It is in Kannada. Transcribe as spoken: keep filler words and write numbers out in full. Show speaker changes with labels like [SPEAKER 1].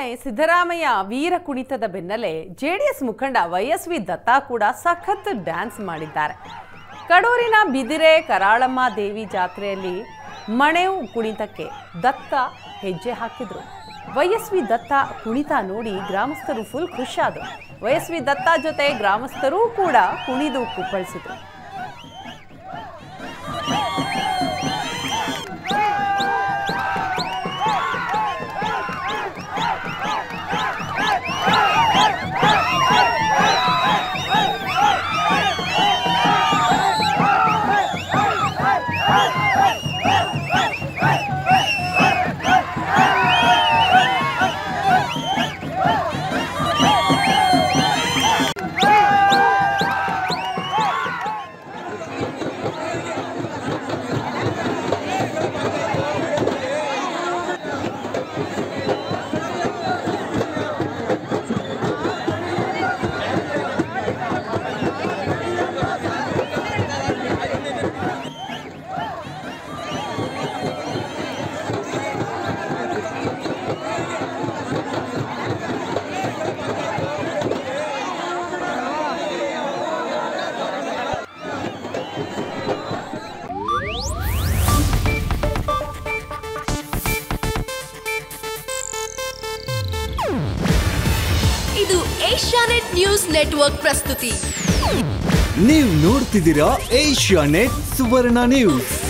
[SPEAKER 1] ಸಿದ್ದರಾಮಯ್ಯ ವೀರ ಕುಣಿತದ ಬೆನ್ನಲ್ಲೇ ಜೆಡಿಎಸ್ ಮುಖಂಡ ವೈ ಎಸ್ ವಿ ದತ್ತಾ ಕೂಡ ಸಖತ್ ಡ್ಯಾನ್ಸ್ ಮಾಡಿದ್ದಾರೆ. ಕಡೂರಿನ ಬಿದಿರೆ ಕರಾಳಮ್ಮ ದೇವಿ ಜಾತ್ರೆಯಲ್ಲಿ ಮಣೆವು ಕುಣಿತಕ್ಕೆ ದತ್ತ ಹೆಜ್ಜೆ ಹಾಕಿದ್ರು. ವೈ ಎಸ್ ವಿ ದತ್ತಾ ಕುಣಿತ ನೋಡಿ ಗ್ರಾಮಸ್ಥರು ಫುಲ್ ಖುಷಿಯಾದರು. ವೈ ಎಸ್ ವಿ ದತ್ತಾ ಜೊತೆ ಗ್ರಾಮಸ್ಥರೂ ಕೂಡ ಕುಣಿದು ಕುಪ್ಪಳಿಸಿದರು.
[SPEAKER 2] ಇದು ಏಷ್ಯಾನೆಟ್ ನ್ಯೂಸ್ ನೆಟ್ವರ್ಕ್ ಪ್ರಸ್ತುತಿ.
[SPEAKER 3] ನೀವು ನೋಡ್ತಿದ್ದೀರಾ ಏಷ್ಯಾನೆಟ್ ಸುವರ್ಣ ನ್ಯೂಸ್.